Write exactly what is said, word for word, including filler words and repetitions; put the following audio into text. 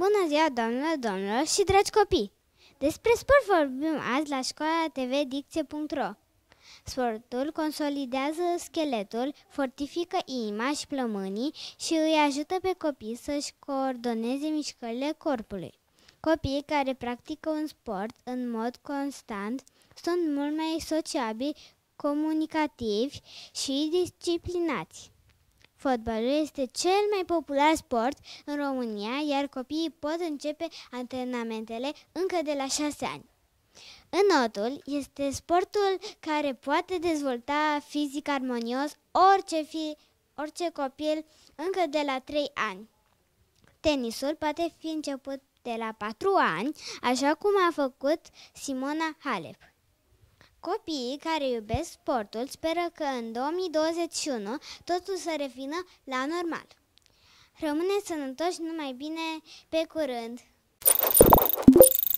Bună ziua, doamnelor, domnilor și dragi copii! Despre sport vorbim azi la școala t v dicție punct ro. Sportul consolidează scheletul, fortifică inima și plămânii și îi ajută pe copii să-și coordoneze mișcările corpului. Copiii care practică un sport în mod constant sunt mult mai sociabili, comunicativi și disciplinați. Fotbalul este cel mai popular sport în România, iar copiii pot începe antrenamentele încă de la șase ani. Înotul este sportul care poate dezvolta fizic armonios orice, fi, orice copil încă de la trei ani. Tenisul poate fi început de la patru ani, așa cum a făcut Simona Halep. Copiii care iubesc sportul speră că în două mii douăzeci și unu totul să revină la normal. Rămâneți sănătoși, numai bine, pe curând!